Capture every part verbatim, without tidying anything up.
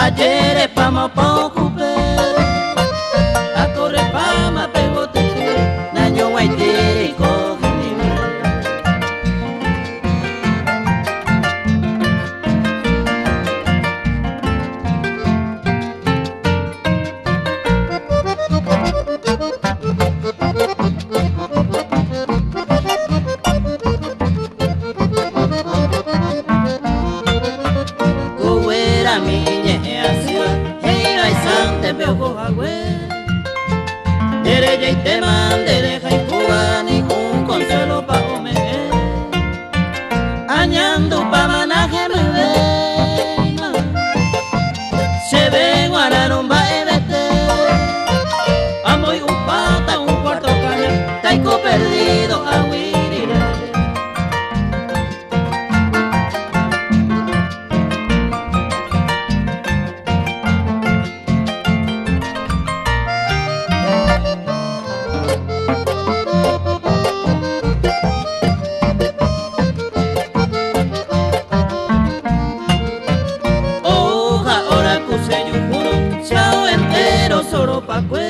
Ayer pama pocupe, a corre pama pegote, naño guaitiri cojini. Goguera miñe asiwa, hey ay sante peo cojagüe. Derecha y te mande deja y cuba ni un consuelo pa ome. Añando pa manaje me ve, se ve guararón va ebete. Amo y un pata un cuarto caña, taico perdido a huirire. Solo pa' cue,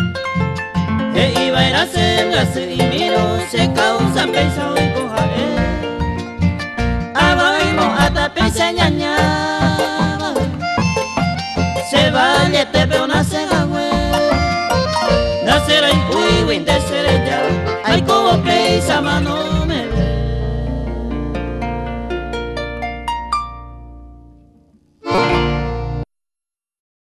e iba a ir a hacer gase y miro, se causa pensado y coja eh. Abajo hasta pensa ñañaba, se vaya te veo nace gagüe, nacerá en cuigo, indeceré ya, hay como que isa mano.